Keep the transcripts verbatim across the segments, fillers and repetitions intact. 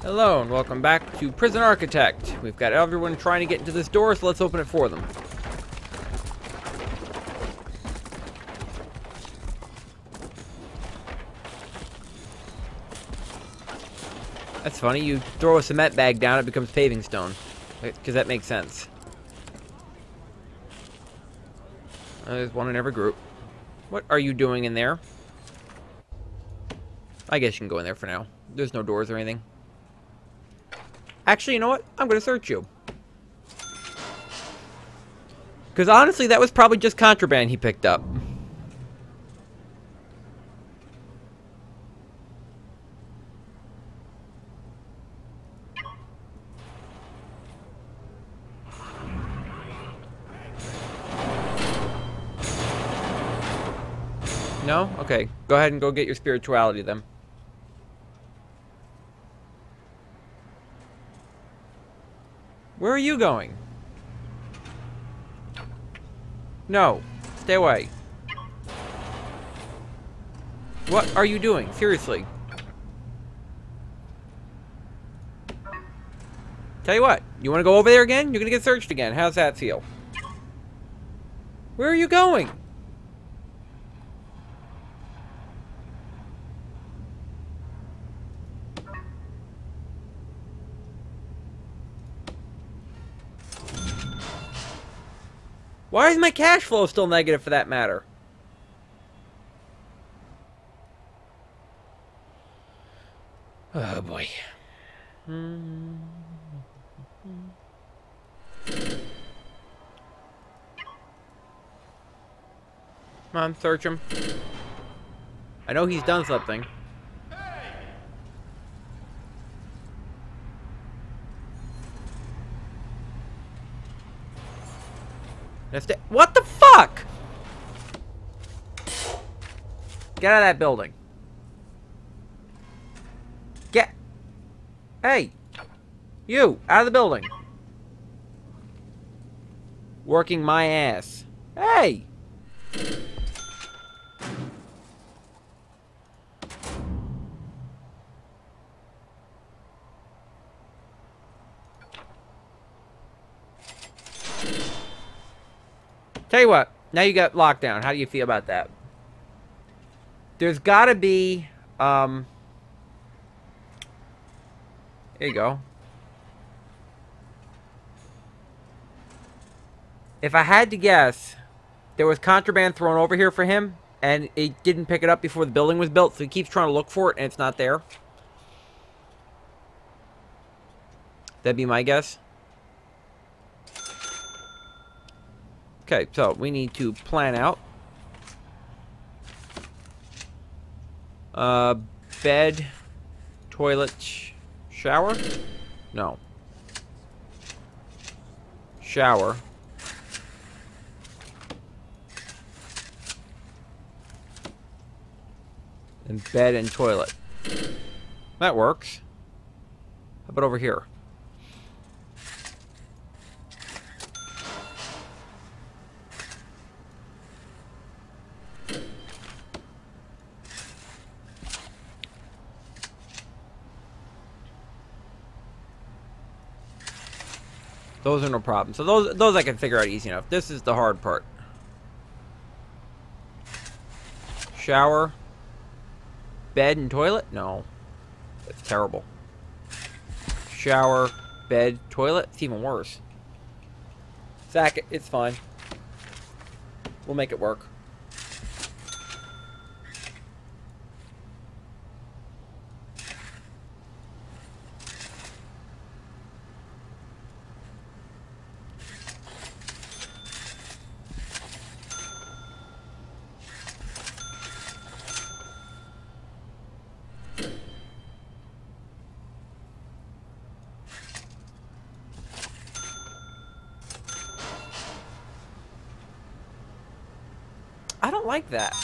Hello and welcome back to Prison Architect. We've got everyone trying to get into this door, so let's open it for them. That's funny, you throw a cement bag down, it becomes paving stone. Because that makes sense. Uh, there's one in every group. What are you doing in there? I guess you can go in there for now. There's no doors or anything. Actually, you know what? I'm going to search you. Because honestly, that was probably just contraband he picked up. No? Okay. Go ahead and go get your spirituality then. Where are you going? No. Stay away. What are you doing? Seriously. Tell you what. You want to go over there again? You're going to get searched again. How's that feel? Where are you going? Why is my cash flow still negative for that matter? Oh boy. Come on, search him. I know he's done something. What the fuck? Get out of that building. Get. Hey. You, out of the building. Working my ass. Hey. Tell you what, now you got lockdown. How do you feel about that? There's gotta be, um... There you go. If I had to guess, there was contraband thrown over here for him, and he didn't pick it up before the building was built, so he keeps trying to look for it, and it's not there. That'd be my guess. Okay, so we need to plan out. Uh, bed, toilet, sh shower? No. Shower. And bed and toilet. That works. How about over here? Those are no problem. So those those I can figure out easy enough. This is the hard part. Shower. Bed and toilet? No. That's terrible. Shower, bed, toilet? It's even worse. Sack it. It's fine. We'll make it work. I don't like that.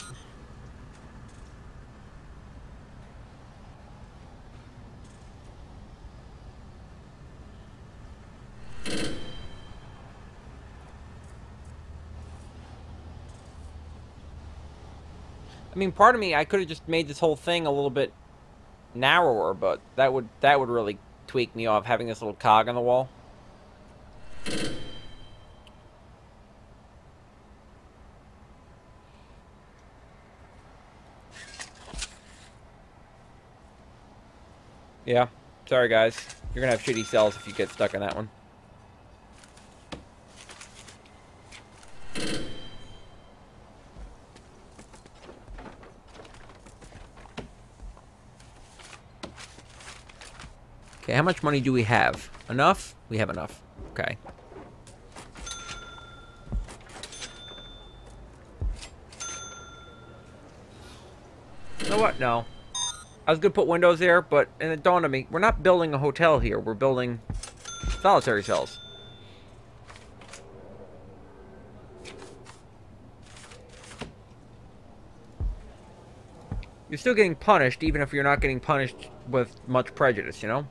I mean, part of me, I could have just made this whole thing a little bit narrower, but that would that would really tweak me off having this little cog on the wall. Yeah. Sorry, guys. You're gonna have shitty cells if you get stuck in that one. Okay, how much money do we have? Enough? We have enough. Okay. You know what? No. I was gonna put windows there, but and it dawned on me, we're not building a hotel here. We're building solitary cells. You're still getting punished, even if you're not getting punished with much prejudice, you know?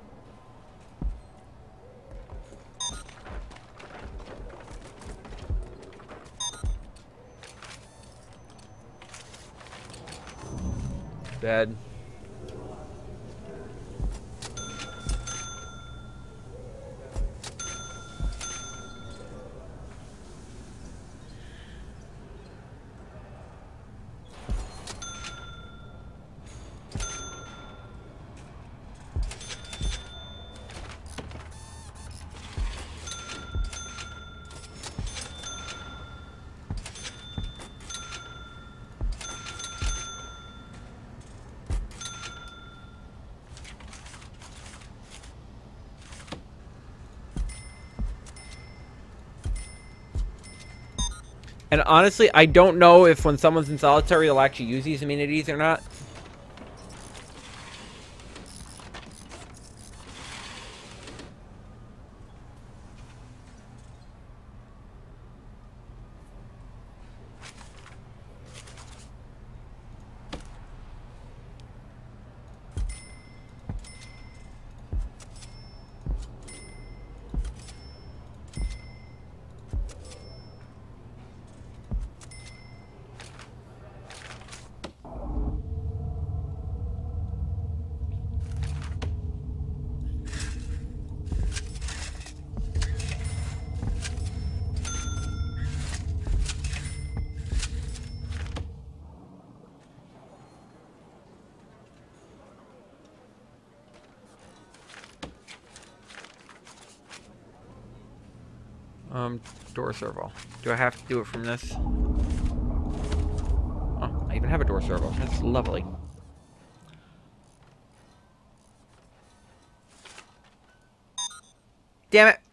Bad. And honestly, I don't know if when someone's in solitary, they'll actually use these amenities or not. Um, door servo. Do I have to do it from this? Oh, I even have a door servo. That's lovely. Damn it!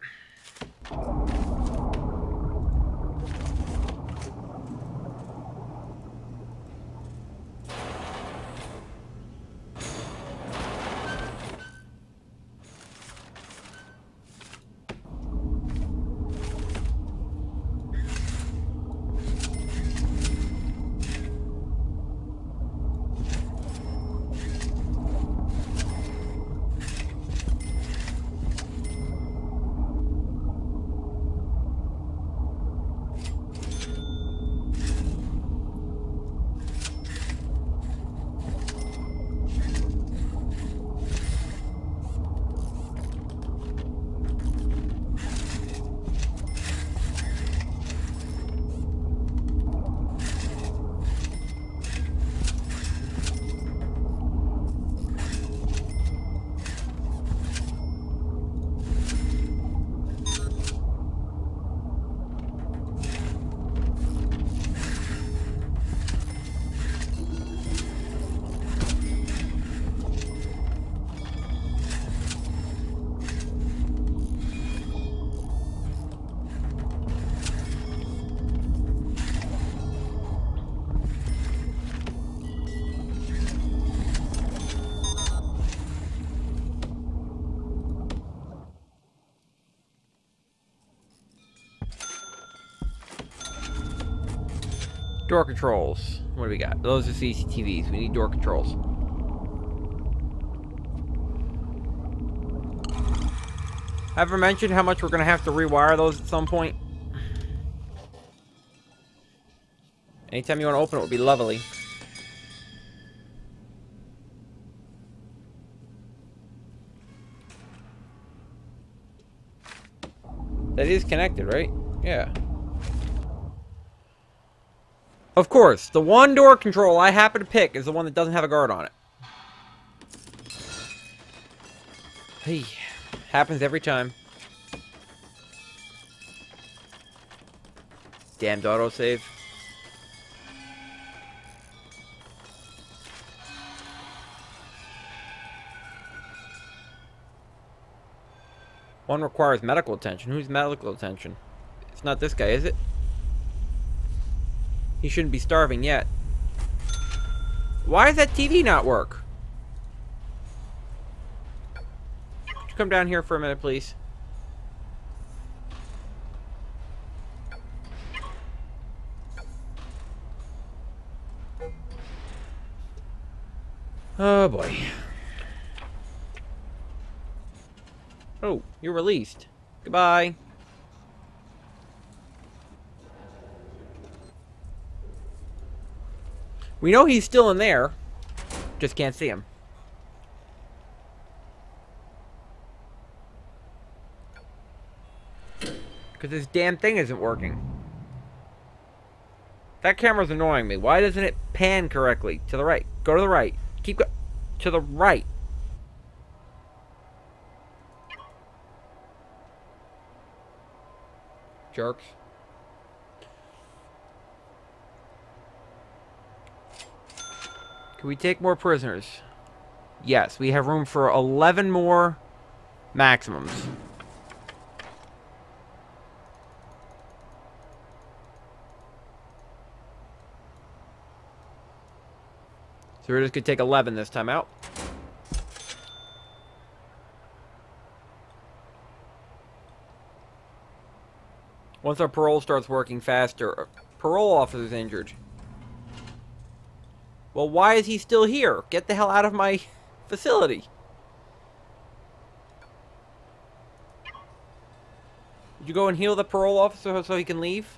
Door controls. What do we got? Those are C C T Vs. We need door controls. Have I mentioned how much we're going to have to rewire those at some point? Anytime you want to open it would be lovely. That is connected, right? Yeah. Of course, the one door control I happen to pick is the one that doesn't have a guard on it. Hey, happens every time. Damned autosave. One requires medical attention. Who's medical attention? It's not this guy, is it? He shouldn't be starving yet. Why does that T V not work? Could you come down here for a minute, please? Oh, boy. Oh, you're released. Goodbye. We know he's still in there. Just can't see him. Because this damn thing isn't working. That camera's annoying me. Why doesn't it pan correctly? To the right. Go to the right. Keep go to the right. Jerks. Can we take more prisoners? Yes, we have room for eleven more maximums. So we're just going to take eleven this time out. Once our parole starts working faster, parole officer's injured. Well, why is he still here? Get the hell out of my facility. Did you go and heal the parole officer so he can leave?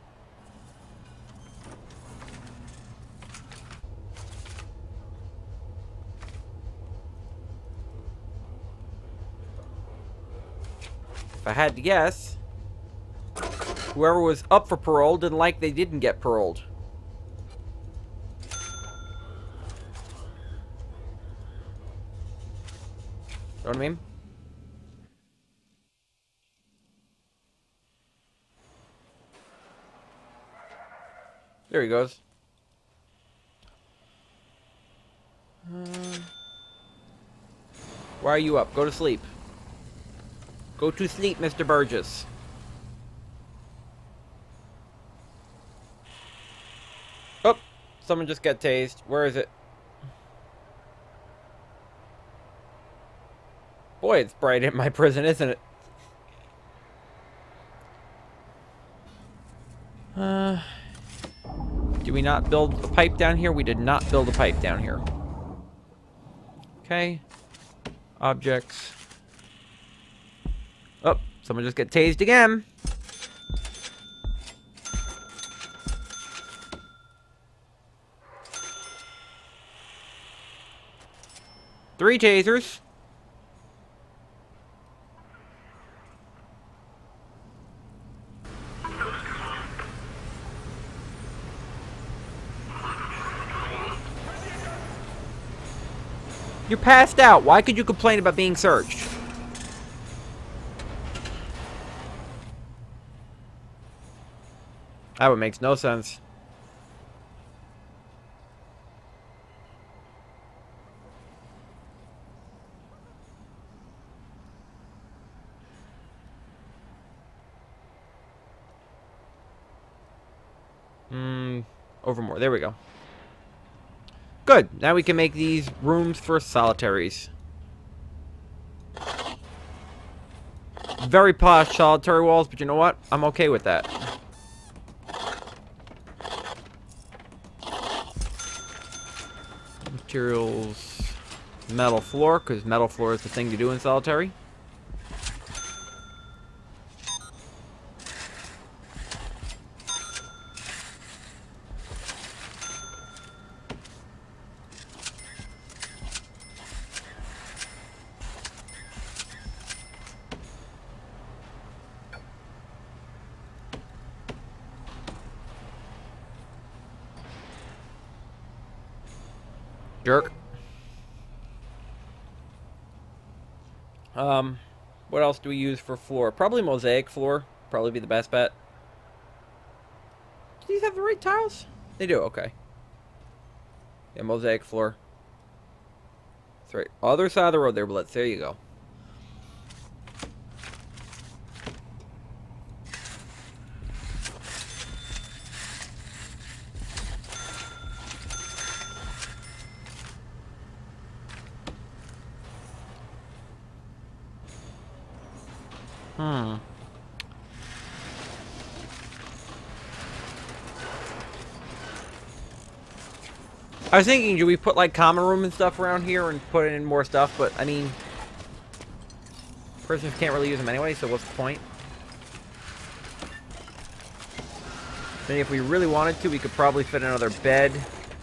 If I had to guess, whoever was up for parole didn't like they didn't get paroled. Know what I mean? There he goes. Um, why are you up? Go to sleep. Go to sleep, Mister Burgess. Oh, someone just got tased. Where is it? Boy, it's bright in my prison, isn't it? Uh, did we not build a pipe down here? We did not build a pipe down here. Okay. Objects. Oh, someone just got tased again. Three tasers. You're passed out. Why could you complain about being searched? That one makes no sense. Hmm. Over more. There we go. Good. Now we can make these rooms for solitaries. Very posh solitary walls, but you know what? I'm okay with that. Materials. Metal floor, because metal floor is the thing to do in solitary. Jerk. Um, what else do we use for floor? Probably mosaic floor. Probably be the best bet. Do these have the right tiles? They do, okay. Yeah, mosaic floor. That's right. Other side of the road there, Blitz. There you go. Hmm. I was thinking, do we put like common room and stuff around here and put in more stuff? But I mean, persons can't really use them anyway, so what's the point? I mean, if we really wanted to, we could probably fit another bed.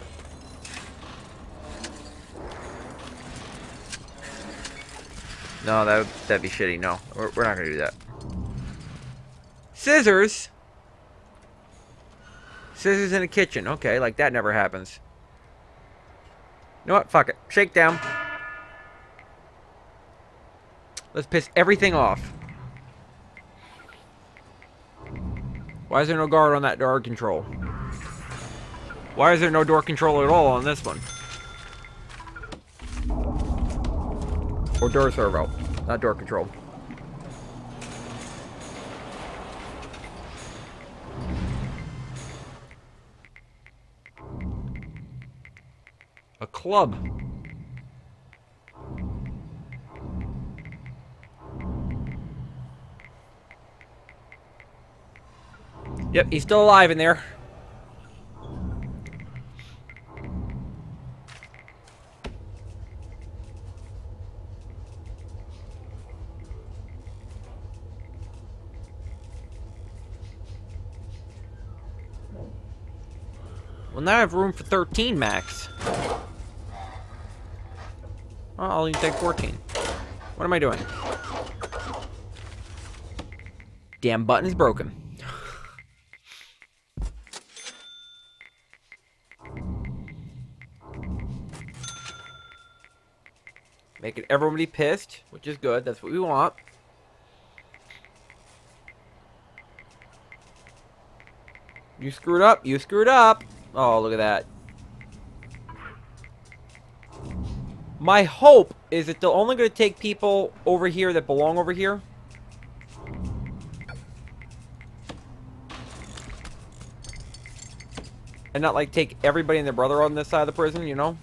No, that would, that'd be shitty. No, we're, we're not gonna do that. Scissors. Scissors in a kitchen. Okay, like that never happens. You know what? Fuck it. Shakedown. Let's piss everything off. Why is there no guard on that door control? Why is there no door control at all on this one? Or door servo, not door control. A club. Yep, he's still alive in there. Well, now I have room for thirteen max. Oh, I'll even take fourteen. What am I doing? Damn button is broken. Making everybody pissed, which is good. That's what we want. You screwed up. You screwed up. Oh, look at that. My hope is that they're only going to take people over here that belong over here. And not, like, take everybody and their brother on this side of the prison, you know?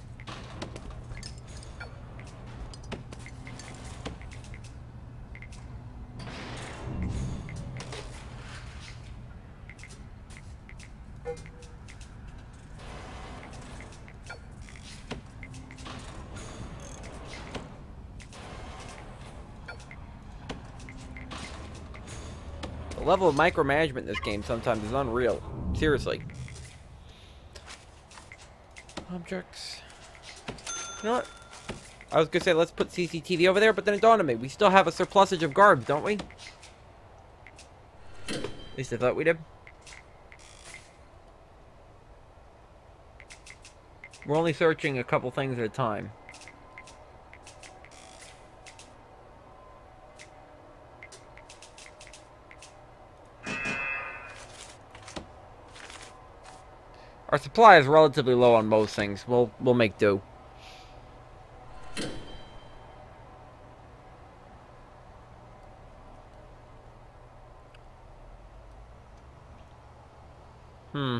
The level of micromanagement in this game sometimes is unreal. Seriously. Objects. You know what? I was gonna say let's put C C T V over there, but then it dawned on me. We still have a surplusage of guards, don't we? At least I thought we did. We're only searching a couple things at a time. Our supply is relatively low on most things. We'll we'll make do. Hmm.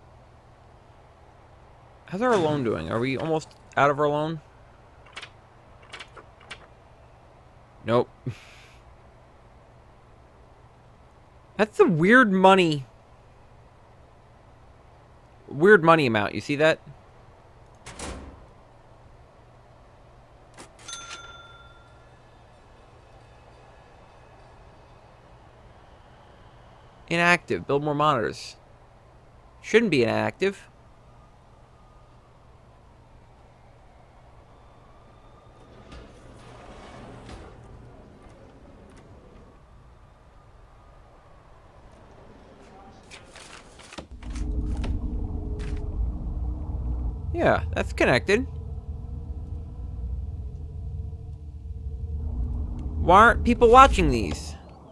How's our loan doing? Are we almost out of our loan? Nope. That's a weird money. Weird money amount. You see that? Inactive. Build more monitors. Shouldn't be inactive. Yeah, that's connected. Why aren't people watching these?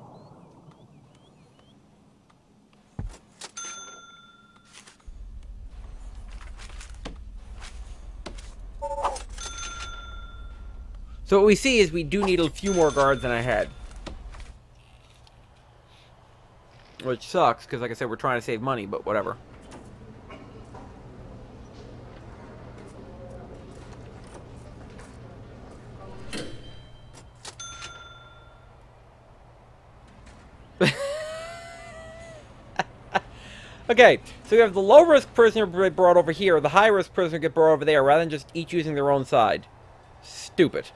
So what we see is we do need a few more guards than I had. Which sucks, because like I said, we're trying to save money, but whatever. Okay, so we have the low-risk prisoner brought over here, the high-risk prisoner get brought over there, rather than just each using their own side. Stupid.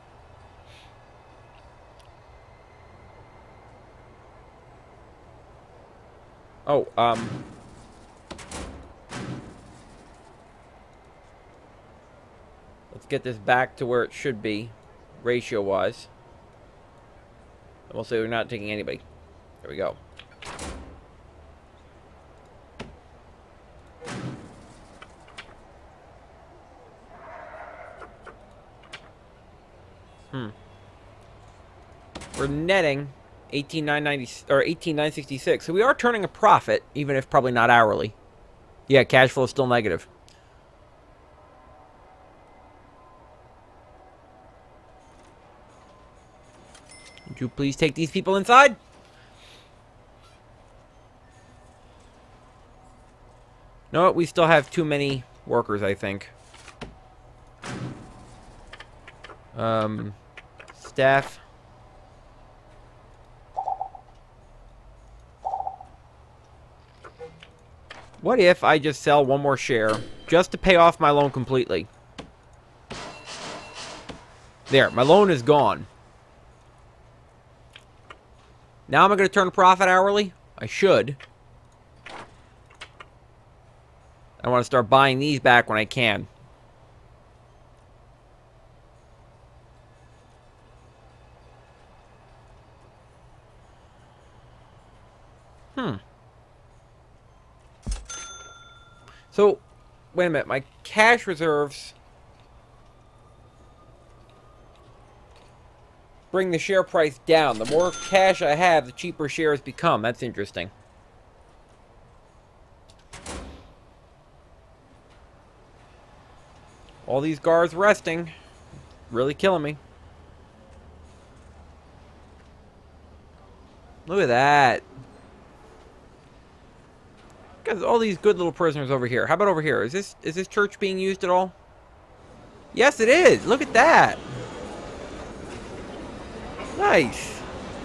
Oh, um... let's get this back to where it should be, ratio-wise. And we'll say we're not taking anybody. There we go. Hmm. We're netting eighteen nine ninety or eighteen nine sixty-six. So we are turning a profit, even if probably not hourly. Yeah, cash flow is still negative. Would you please take these people inside? No, what? We still have too many workers, I think. Um, staff. What if I just sell one more share just to pay off my loan completely? There, my loan is gone. Now am I going to turn a profit hourly? I should. I want to start buying these back when I can. Hmm. So, wait a minute. My cash reserves bring the share price down. The more cash I have, the cheaper shares become. That's interesting. All these guards resting. Really killing me. Look at that. Got all these good little prisoners over here. How about over here? Is this is this church being used at all? Yes, it is. Look at that. Nice.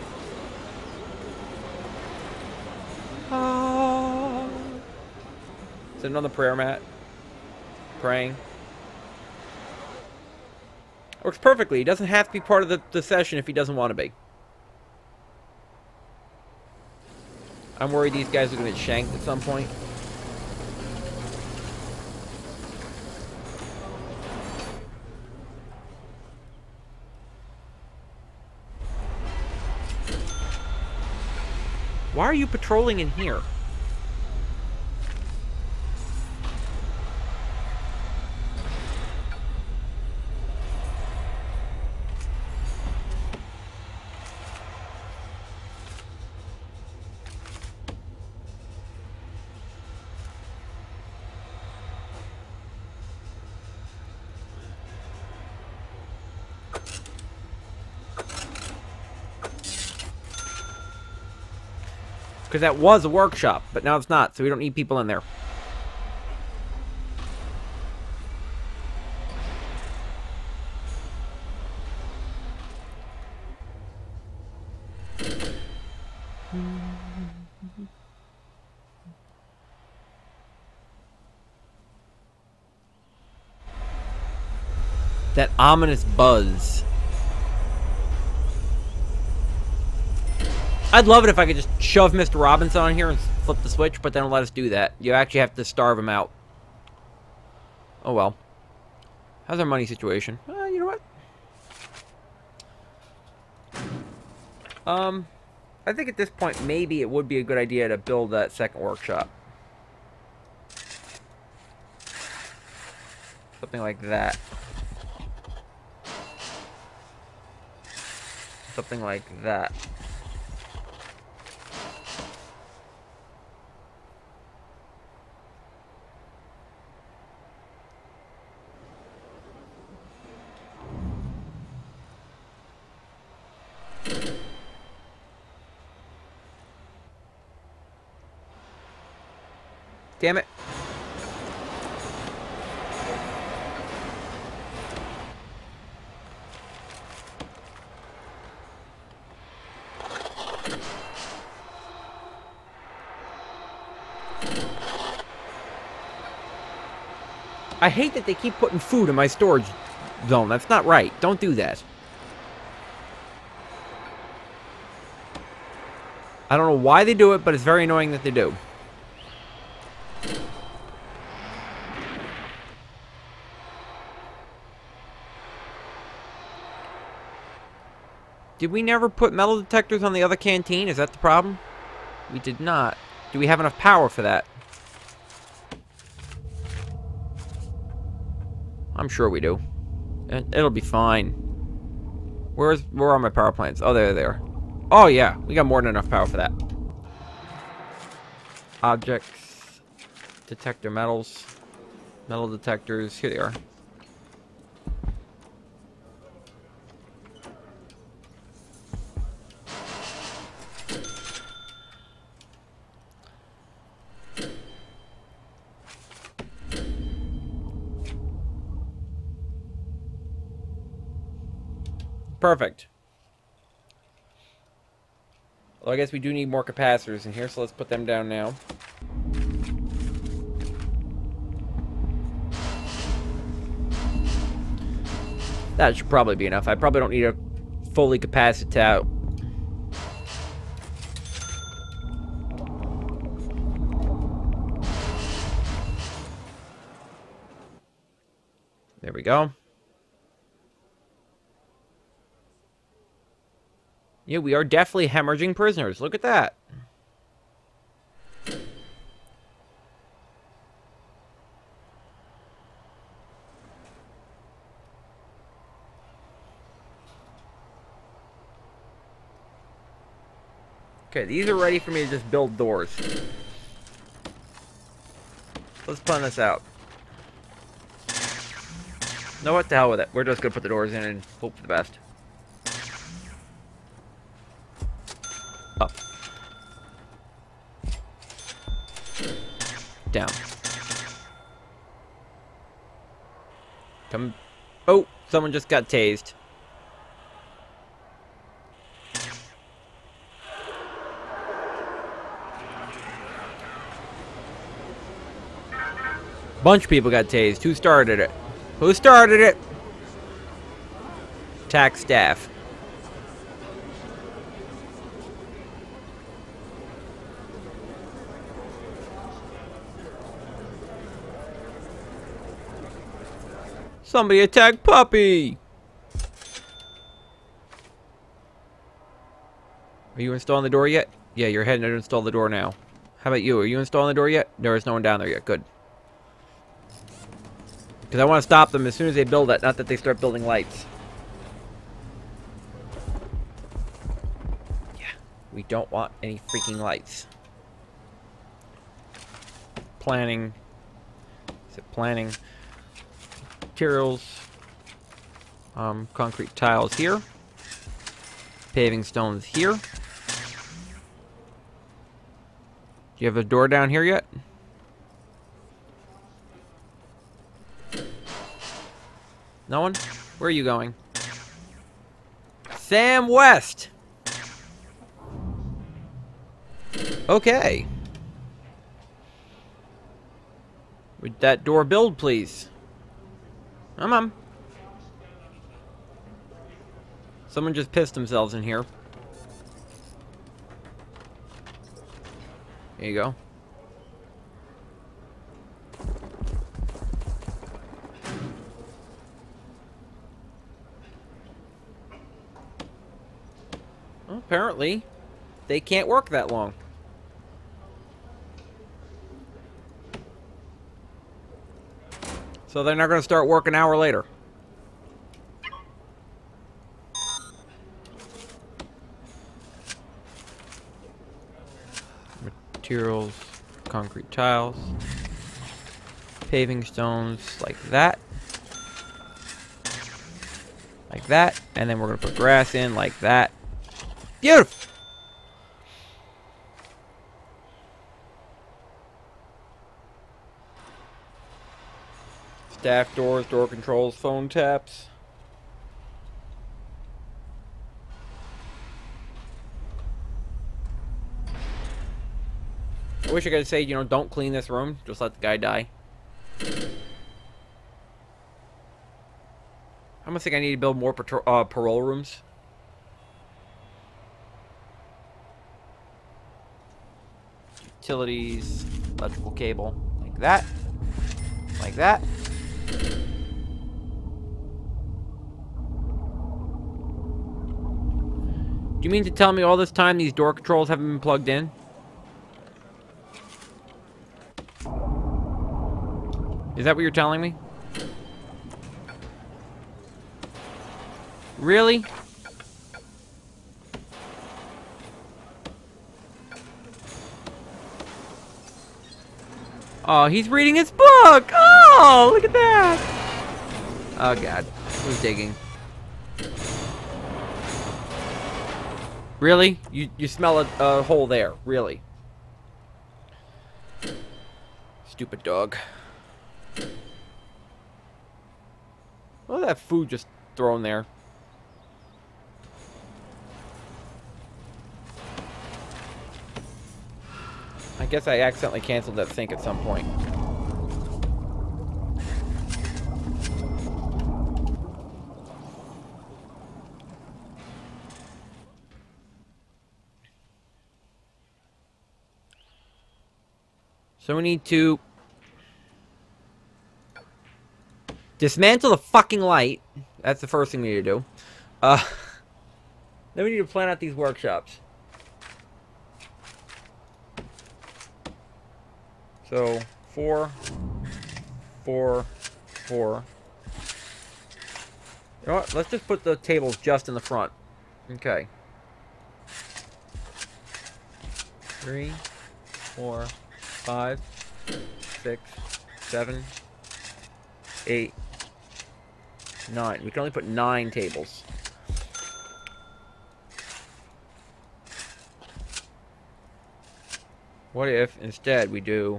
Oh. Sitting on the prayer mat. Praying. Works perfectly. He doesn't have to be part of the, the session if he doesn't want to be. I'm worried these guys are going to get shanked at some point. Why are you patrolling in here? Because that was a workshop, but now it's not, so we don't need people in there. That ominous buzz. I'd love it if I could just shove Mister Robinson on here and flip the switch, but they don't let us do that. You actually have to starve him out. Oh well. How's our money situation? Uh, you know what? Um, I think at this point, maybe it would be a good idea to build that second workshop. Something like that. Something like that. Damn it. I hate that they keep putting food in my storage zone. That's not right. Don't do that. I don't know why they do it, but it's very annoying that they do. Did we never put metal detectors on the other canteen? Is that the problem? We did not. Do we have enough power for that? I'm sure we do. And it'll be fine. Where's where are my power plants? Oh, they're there. Oh yeah, we got more than enough power for that. Objects, detector metals, metal detectors. Here they are. Perfect. Well, I guess we do need more capacitors in here, so let's put them down now. That should probably be enough. I probably don't need a fully capacitate out. There we go. Yeah, we are definitely hemorrhaging prisoners. Look at that. Okay, these are ready for me to just build doors. Let's plan this out. No, what the hell with it. We're just gonna put the doors in and hope for the best. Up. Down. Come. Oh, someone just got tased. Bunch of people got tased. Who started it? Who started it? Tax staff. Somebody attacked Puppy! Are you installing the door yet? Yeah, you're heading to install the door now. How about you? Are you installing the door yet? There is no one down there yet. Good. Because I want to stop them as soon as they build it, not that they start building lights. Yeah, we don't want any freaking lights. Planning. Is it planning? Materials. Um, concrete tiles here. Paving stones here. Do you have a door down here yet? No one? Where are you going? Sam West! Okay. Would that door build, please? Come on. Someone just pissed themselves in here. There you go. Well, apparently, they can't work that long. So they're not going to start work an hour later. materials, concrete tiles, paving stones, like that. Like that. And then we're going to put grass in like that. Beautiful! Staff doors, door controls, phone taps. I wish I could say, you know, don't clean this room. Just let the guy die. I almost think I need to build more patro uh, parole rooms. Utilities, electrical cable, like that. Like that. Do you mean to tell me all this time these door controls haven't been plugged in? Is that what you're telling me? Really? Oh, he's reading his book! Oh, look at that! Oh, God. Who's digging? Really? You, you smell a, a hole there. Really? Stupid dog. Look at that food just thrown there. I guess I accidentally canceled that sink at some point. So we need to dismantle the fucking light. That's the first thing we need to do. Uh, then we need to plan out these workshops. So, four, four, four. You know what? Let's just put the tables just in the front. Okay. Three, four, five, six, seven, eight, nine. We can only put nine tables. What if instead we do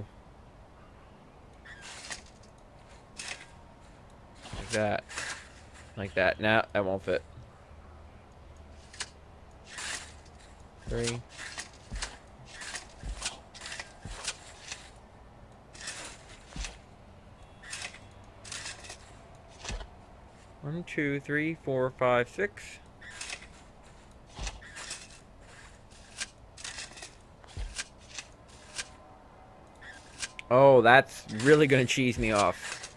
like that, like that? Nah, that won't fit. Three. One, two, three, four, five, six. Oh, that's really gonna cheese me off.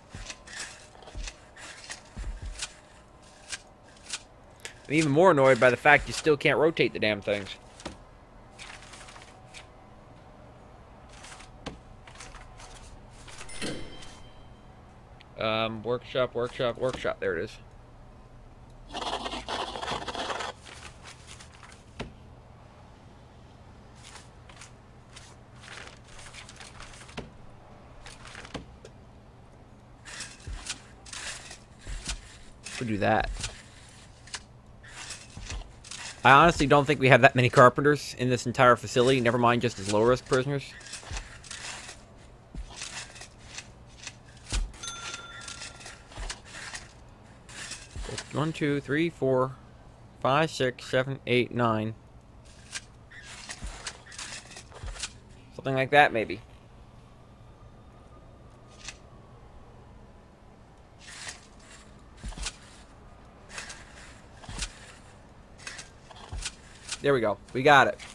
I'm even more annoyed by the fact you still can't rotate the damn things. Um, workshop, workshop, workshop. There it is. We'll do that. I honestly don't think we have that many carpenters in this entire facility, never mind just as low-risk prisoners. One, two, three, four, five, six, seven, eight, nine. Something like that, maybe. There we go. We got it.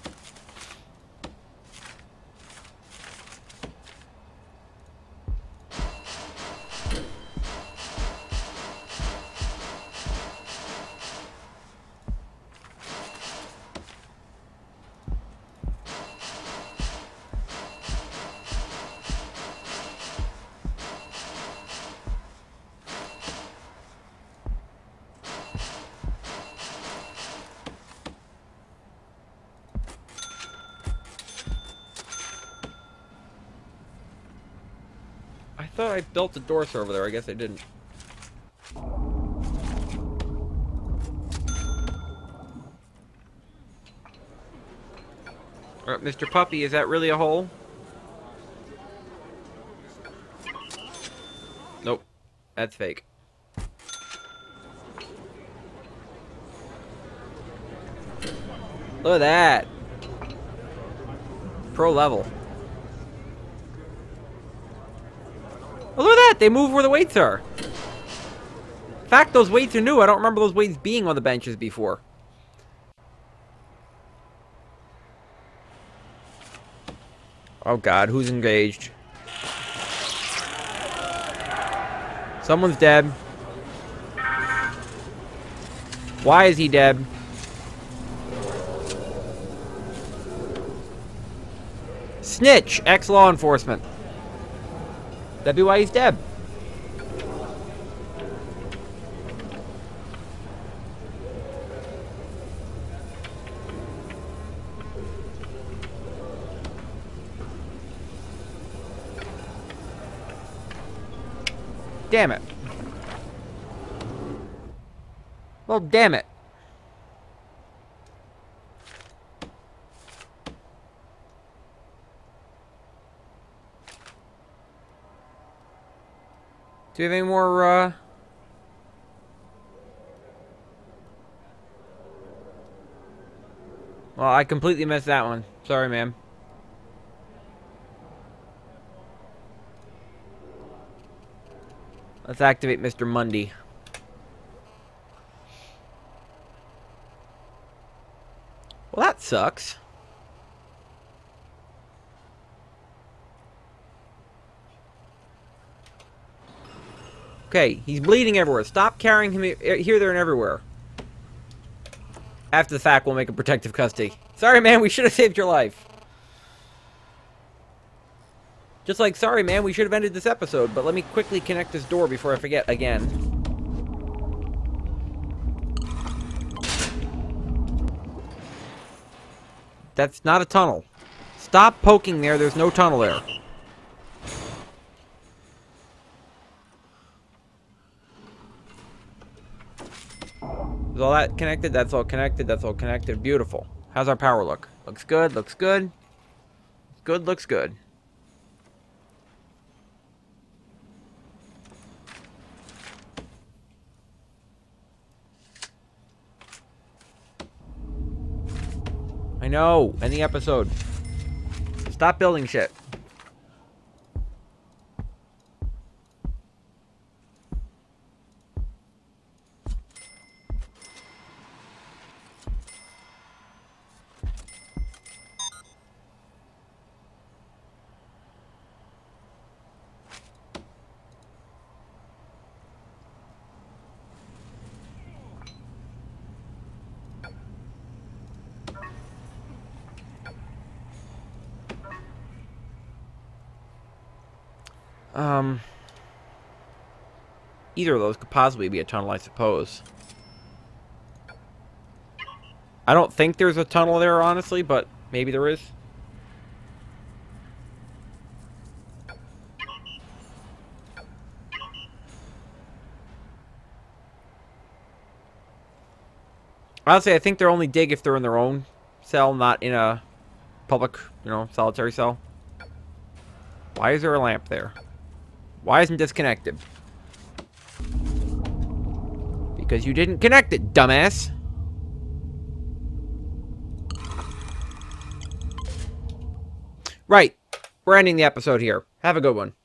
thought I built the door over there. I guess I didn't. Alright, Mister Puppy, is that really a hole? Nope. That's fake. Look at that. Pro level. Oh, look at that! They move where the weights are. In fact, those weights are new. I don't remember those weights being on the benches before. Oh god, who's engaged? Someone's dead. Why is he dead? Snitch! Ex-law enforcement. That'd be why he's dead. Damn it. Well, damn it. Do you have any more, uh... Well, I completely missed that one. Sorry, ma'am. Let's activate Mister Mundy. Well, that sucks. Okay, he's bleeding everywhere. Stop carrying him here, there, and everywhere. After the fact, we'll make a protective custody. Sorry, man, we should have saved your life. Just like, sorry, man, we should have ended this episode, but let me quickly connect this door before I forget again. That's not a tunnel. Stop poking there, there's no tunnel there. Is all that connected? That's all connected, that's all connected. Beautiful. How's our power look? Looks good, looks good. Good, looks good. I know, end the episode. Stop building shit. Um, either of those could possibly be a tunnel, I suppose. I don't think there's a tunnel there, honestly, but maybe there is. Honestly, I think they're only dig if they're in their own cell, not in a public, you know, solitary cell. Why is there a lamp there? Why isn't this connected? Because you didn't connect it, dumbass. Right. We're ending the episode here. Have a good one.